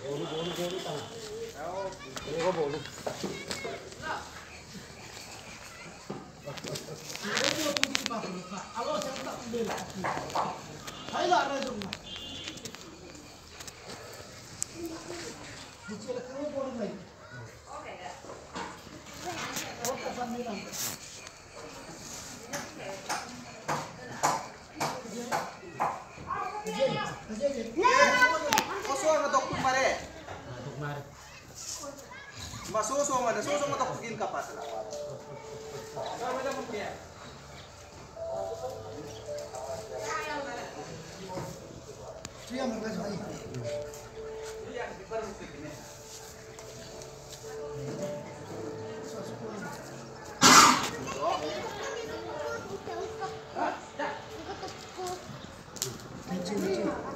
Bolu tengah. Ini kok bolu. Kalau saya tak bela. Saya tak ada rumah. Bukan kalau bolu lagi. Oke, dah. Oh, tak sambilan. Susu ang natok pare. Mari. Masuso man, suso mo tok ka pa sila. Sama na mo kaya. Siya magkas ay. Iya, di parang sige. Lucu.